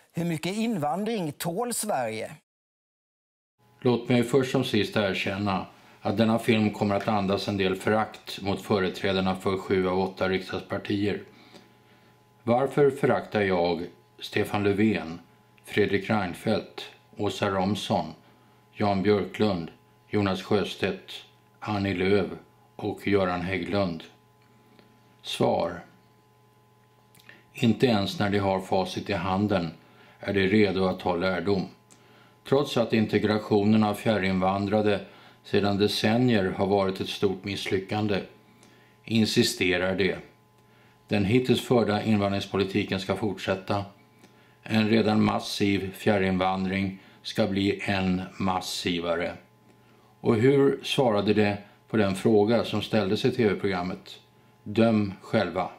Hur mycket invandring tål Sverige? Låt mig först som sist erkänna att denna film kommer att andas en del förakt mot företrädarna för 7 av 8 riksdagspartier. Varför föraktar jag Stefan Löfven, Fredrik Reinfeldt, Åsa Romson, Jan Björklund, Jonas Sjöstedt, Annie Lööf och Göran Hägglund? Svar. Inte ens när de har facit i handen är de redo att ta lärdom. Trots att integrationen av fjärrinvandrade sedan decennier har varit ett stort misslyckande, insisterar de. Den hittills förda invandringspolitiken ska fortsätta. En redan massiv fjärrinvandring ska bli än massivare. Och hur svarade de på den fråga som ställdes i tv-programmet? Döm själva.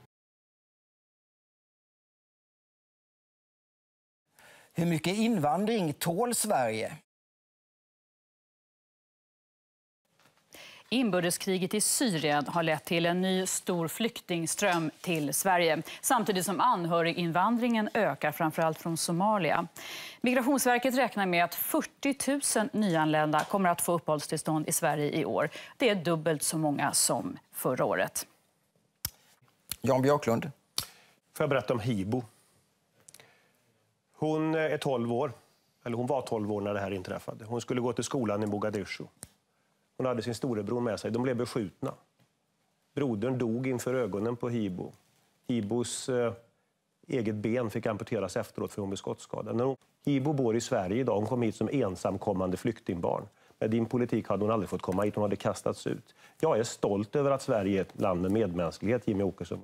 Hur mycket invandring tål Sverige? Inbördeskriget i Syrien har lett till en ny stor flyktingström till Sverige, samtidigt som anhöriginvandringen ökar, framförallt från Somalia. Migrationsverket räknar med att 40 000 nyanlända kommer att få uppehållstillstånd i Sverige i år. Det är dubbelt så många som förra året. Jan Björklund. Får jag berätta om Hibo? Hon är 12 år, eller hon var 12 år när det här inträffade. Hon skulle gå till skolan i Mogadishu. Hon hade sin storebror med sig. De blev beskjutna. Brodern dog inför ögonen på Hibo. Hibos eget ben fick amputeras efteråt för hon blev skottskadad. Hibo bor i Sverige idag. Hon kom hit som ensamkommande flyktingbarn. Med din politik hade hon aldrig fått komma hit. Hon hade kastats ut. Jag är stolt över att Sverige är ett land med medmänsklighet, Jimmie Åkesson.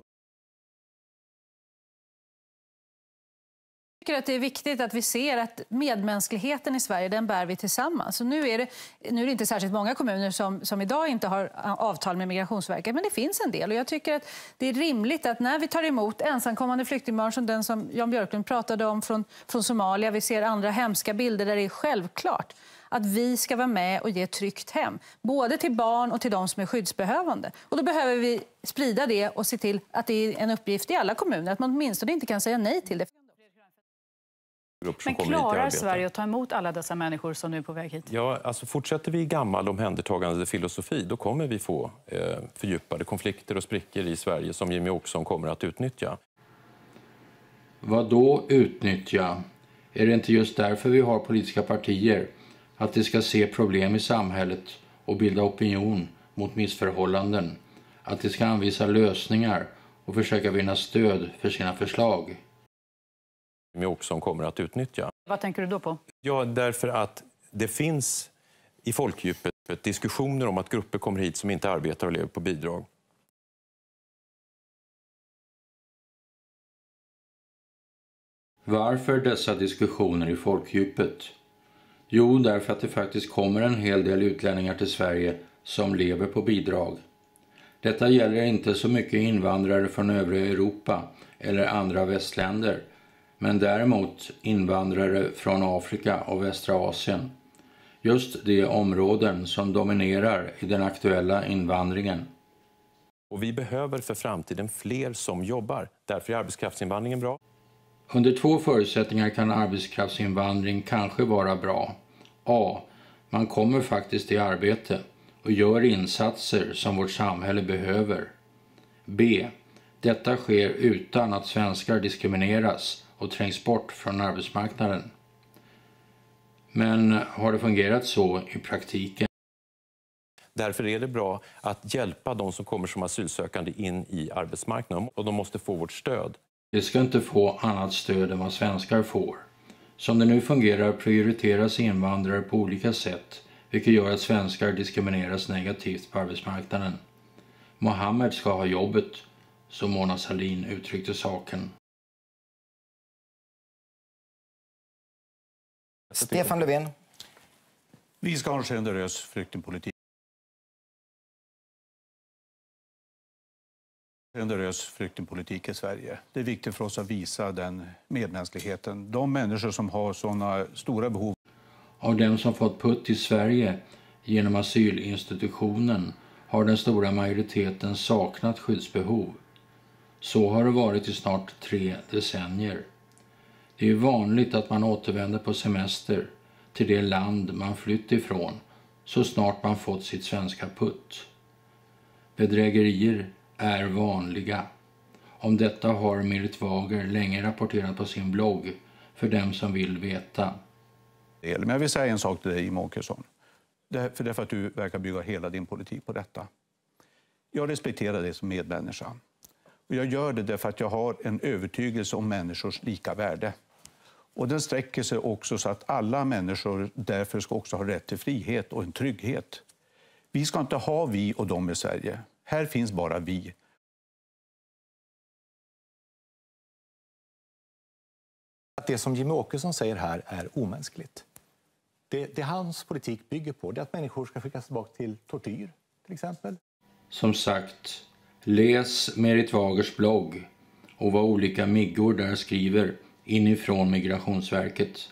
Jag tycker att det är viktigt att vi ser att medmänskligheten i Sverige, den bär vi tillsammans. Så nu är det inte särskilt många kommuner som idag inte har avtal med Migrationsverket, men det finns en del. Och jag tycker att det är rimligt att när vi tar emot ensamkommande flyktingbarn som den som Jan Björklund pratade om från Somalia, vi ser andra hemska bilder där det är självklart att vi ska vara med och ge tryggt hem, både till barn och till de som är skyddsbehövande. Och då behöver vi sprida det och se till att det är en uppgift i alla kommuner, att man åtminstone inte kan säga nej till det. Men klarar Sverige att ta emot alla dessa människor som nu är på väg hit? Ja, alltså fortsätter vi i gammal omhändertagande filosofi, då kommer vi få fördjupade konflikter och sprickor i Sverige som Jimmie Åkesson kommer att utnyttja. Vad då utnyttja? Är det inte just därför vi har politiska partier? Att de ska se problem i samhället och bilda opinion mot missförhållanden? Att de ska anvisa lösningar och försöka vinna stöd för sina förslag? Jimmie Åkesson kommer att utnyttja. Vad tänker du då på? Ja, därför att det finns i folkdjupet diskussioner om att grupper kommer hit som inte arbetar och lever på bidrag. Varför dessa diskussioner i folkdjupet? Jo, därför att det faktiskt kommer en hel del utlänningar till Sverige som lever på bidrag. Detta gäller inte så mycket invandrare från övriga Europa eller andra västländer, men däremot invandrare från Afrika och västra Asien. Just de områden som dominerar i den aktuella invandringen. Och vi behöver för framtiden fler som jobbar. Därför är arbetskraftsinvandringen bra. Under 2 förutsättningar kan arbetskraftsinvandring kanske vara bra. A. Man kommer faktiskt i arbete och gör insatser som vårt samhälle behöver. B. Detta sker utan att svenskar diskrimineras och trängs bort från arbetsmarknaden. Men har det fungerat så i praktiken? Därför är det bra att hjälpa de som kommer som asylsökande in i arbetsmarknaden, och de måste få vårt stöd. De ska inte få annat stöd än vad svenskar får. Som det nu fungerar prioriteras invandrare på olika sätt, vilket gör att svenskar diskrimineras negativt på arbetsmarknaden. Mohammed ska ha jobbet, som Mona Sahlin uttryckte saken. Stefan Löfven. Vi ska ha en generös flyktingpolitik. Generös flyktingpolitik i Sverige. Det är viktigt för oss att visa den medmänskligheten. De människor som har sådana stora behov. Av dem som fått putt i Sverige genom asylinstitutionen har den stora majoriteten saknat skyddsbehov. Så har det varit i snart 3 decennier. Det är vanligt att man återvänder på semester till det land man flytt ifrån så snart man fått sitt svenska putt. Bedrägerier är vanliga. Om detta har Merit Wager länge rapporterat på sin blogg för dem som vill veta. Men jag vill säga en sak till dig, Jimmie Åkesson. Därför att du verkar bygga hela din politik på detta. Jag respekterar dig som medmänniska. Och jag gör det därför att jag har en övertygelse om människors lika värde. Och den sträcker sig också så att alla människor därför ska också ha rätt till frihet och en trygghet. Vi ska inte ha vi och dem i Sverige. Här finns bara vi. Att det som Jimmie Åkesson säger här är omänskligt. Det hans politik bygger på det är att människor ska skickas tillbaka till tortyr, till exempel. Som sagt, läs Merit Wagers blogg och vad olika miggor där skriver inifrån Migrationsverket.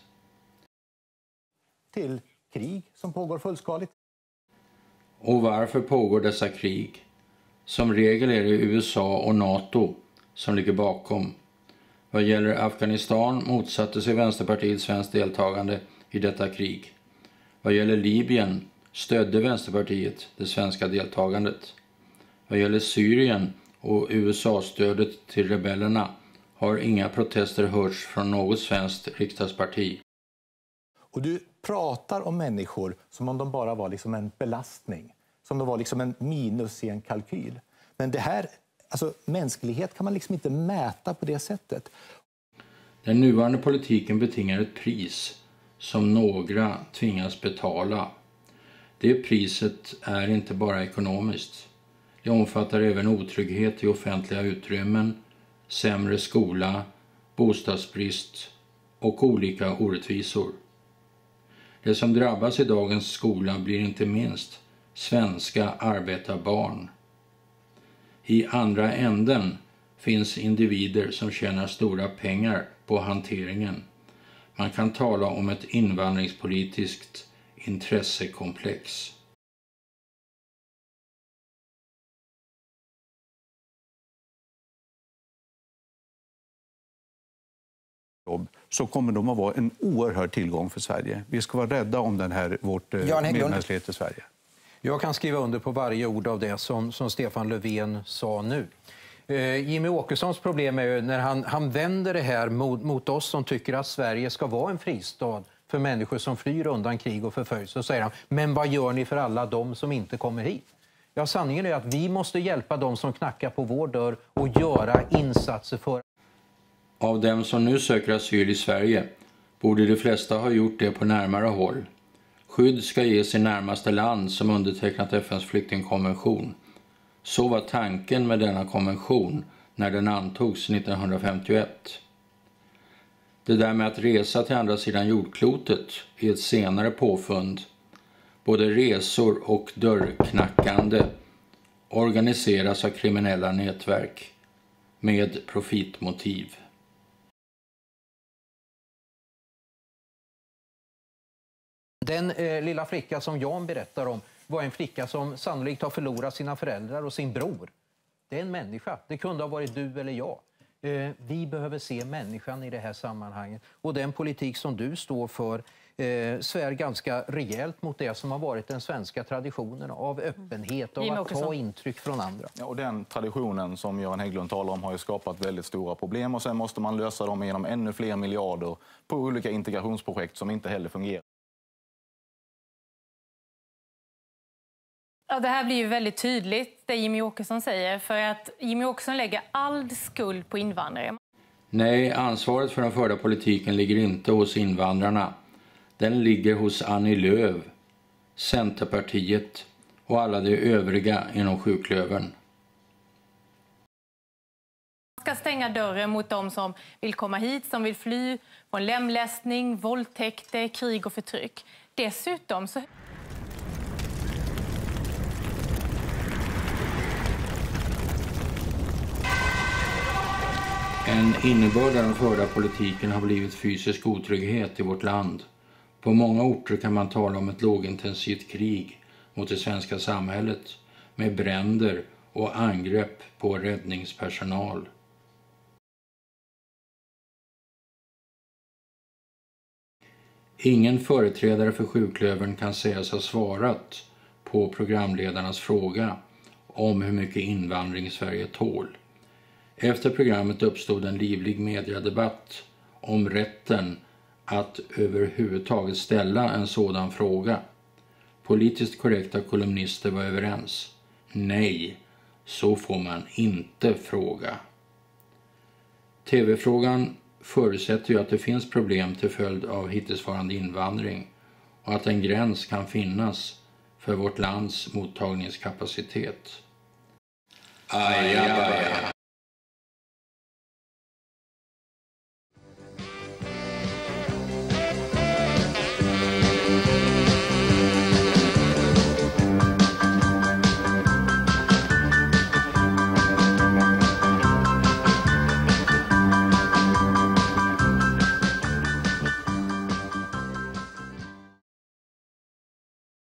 Till krig som pågår fullskaligt. Och varför pågår dessa krig? Som regel är det USA och NATO som ligger bakom. Vad gäller Afghanistan motsatte sig Vänsterpartiet svenskt deltagande i detta krig. Vad gäller Libyen stödde Vänsterpartiet det svenska deltagandet. Vad gäller Syrien och USA-stödet till rebellerna har inga protester hörts från något svenskt riksdagsparti. Och du pratar om människor som om de bara var liksom en belastning. Som de var liksom en minus i en kalkyl. Men det här, alltså mänsklighet kan man liksom inte mäta på det sättet. Den nuvarande politiken betingar ett pris som några tvingas betala. Det priset är inte bara ekonomiskt. Det omfattar även otrygghet i offentliga utrymmen, sämre skola, bostadsbrist och olika orättvisor. Det som drabbas i dagens skola blir inte minst svenska arbetarbarn. I andra änden finns individer som tjänar stora pengar på hanteringen. Man kan tala om ett invandringspolitiskt intressekomplex. Så kommer de att vara en oerhörd tillgång för Sverige. Vi ska vara rädda om den här, vårt medmänsklighet i Sverige. Jag kan skriva under på varje ord av det som Stefan Löfven sa nu. Jimmie Åkessons problem är ju när han vänder det här mot oss som tycker att Sverige ska vara en fristad för människor som flyr undan krig och förföljelse. Så säger han, men vad gör ni för alla de som inte kommer hit? Ja, sanningen är att vi måste hjälpa de som knackar på vår dörr och göra insatser för. Av dem som nu söker asyl i Sverige borde de flesta ha gjort det på närmare håll. Skydd ska ges i närmaste land som undertecknat FNs flyktingkonvention. Så var tanken med denna konvention när den antogs 1951. Det där med att resa till andra sidan jordklotet är ett senare påfund. Både resor och dörrknackande organiseras av kriminella nätverk med profitmotiv. Den lilla flicka som Jan berättar om var en flicka som sannolikt har förlorat sina föräldrar och sin bror. Det är en människa. Det kunde ha varit du eller jag. Vi behöver se människan i det här sammanhanget. Och den politik som du står för svär ganska rejält mot det som har varit den svenska traditionen av öppenhet och att ta intryck från andra. Ja, och den traditionen som Göran Hägglund talar om har ju skapat väldigt stora problem och sen måste man lösa dem genom ännu fler miljarder på olika integrationsprojekt som inte heller fungerar. Ja, det här blir ju väldigt tydligt, det Jimmie Åkesson säger, för att Jimmie Åkesson lägger all skuld på invandrare. Nej, ansvaret för den förda politiken ligger inte hos invandrarna. Den ligger hos Annie Lööf, Centerpartiet och alla de övriga inom sjuklövern. Man ska stänga dörren mot de som vill komma hit, som vill fly från lemlästning, våldtäkter, krig och förtryck. Dessutom så... En innebörd av den förda politiken har blivit fysisk otrygghet i vårt land. På många orter kan man tala om ett lågintensivt krig mot det svenska samhället med bränder och angrepp på räddningspersonal. Ingen företrädare för sjuklövern kan sägas ha svarat på programledarnas fråga om hur mycket invandring Sverige tål. Efter programmet uppstod en livlig mediedebatt om rätten att överhuvudtaget ställa en sådan fråga. Politiskt korrekta kolumnister var överens. Nej, så får man inte fråga. TV-frågan förutsätter ju att det finns problem till följd av hittillsvarande invandring och att en gräns kan finnas för vårt lands mottagningskapacitet. Ajabaja.